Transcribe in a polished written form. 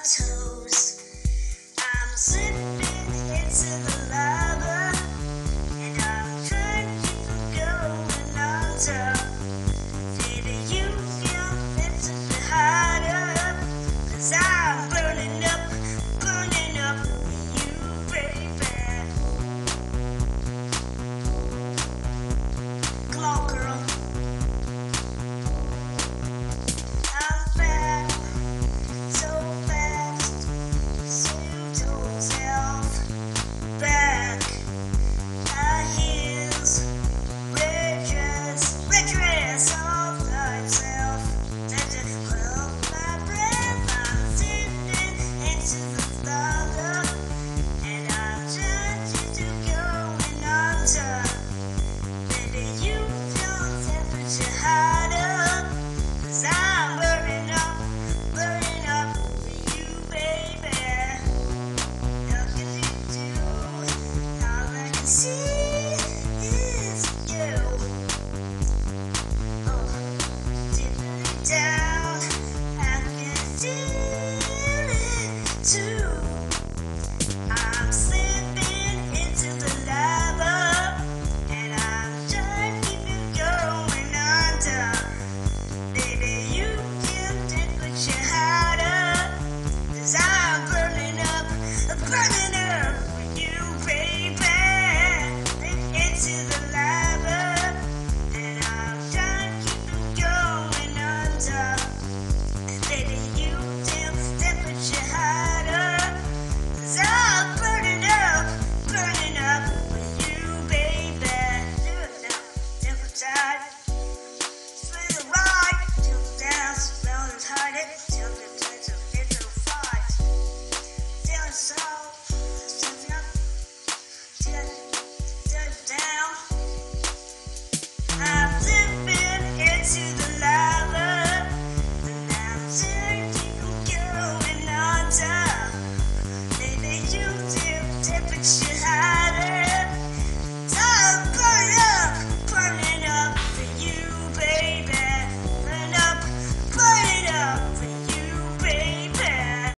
toes. I'm slipping into the lava, and I'm trying to keep from going under. Baby, you feel better to hide up, 'cause I'm burning up you, baby. Come on, girl. I'm fat, so fast, so you told yourself. Back, high heels, red dress, all by itself. Hold my breath, I'm slipping into the lava, and I'm trying to going under. Baby, you don't temperature hot up, 'cause I'm burning up for you, baby. Nothing to do, all I can see is you. Oh, dipping it down, I can feel it too.